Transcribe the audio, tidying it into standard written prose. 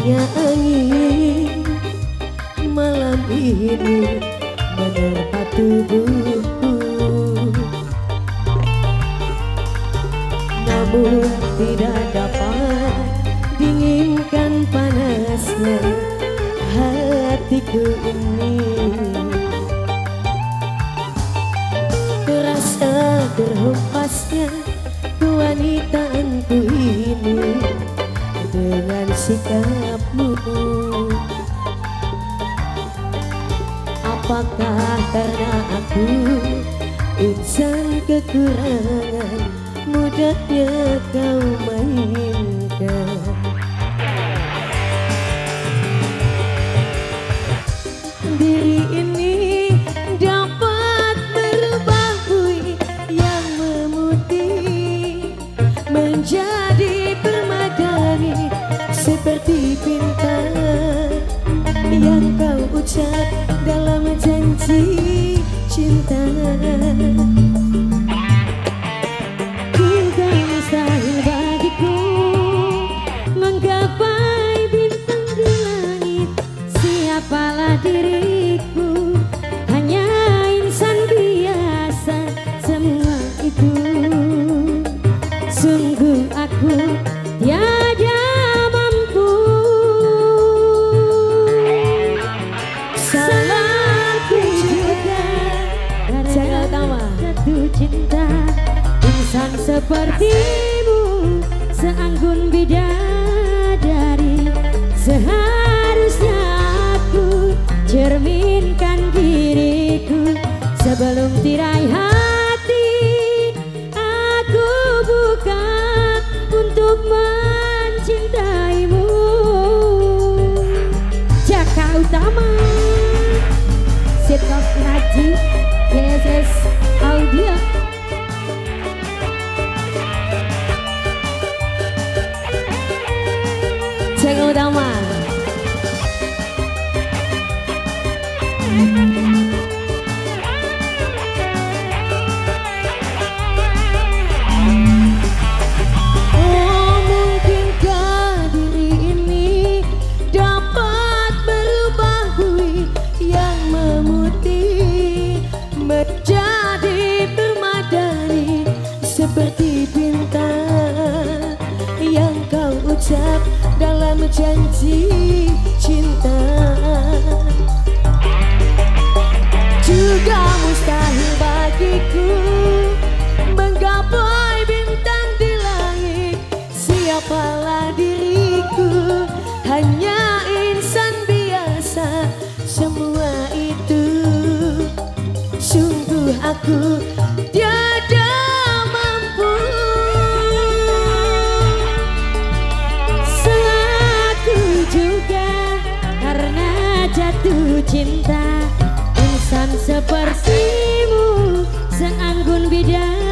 Indahnya angin malam ini menerpa tubuhku, namun tidak dapat dinginkan panasnya hatiku ini. Terasa terhempasnya kewanitaanku ini dengan sikapmu. Apakah karena aku insan kekurangan, mudahnya kau mainkan? Diri ini dapat merubah bui yang memutih menjadi permadani, seperti bintang yang kau ucap dalam janji cinta. Juga mustahil bagiku menggapai bintang di langit. Siapalah diriku, hanya insan biasa. Semua itu sungguh aku tiada mampu. Salahku juga karena jatuh cinta. Insan sepertimu seanggun bidadari, seharusnya aku cerminkan diriku sebelum tirai hati aku buka untuk mencintaimu. Jaka Utama, Sitop Haji, YSS Audio. Jaka Utama. Oh, mungkinkah diri ini dapat merubah bui yang memutih menjadi permadani, seperti bintang yang kau ucap dalam janji cinta. Juga mustahil bagiku menggapai bintang di langit. Siapalah diriku, hanya insan biasa. Semua itu sungguh aku tiada mampu. Salahku juga karena jatuh cinta. Insan sepertimu seanggun bidadari,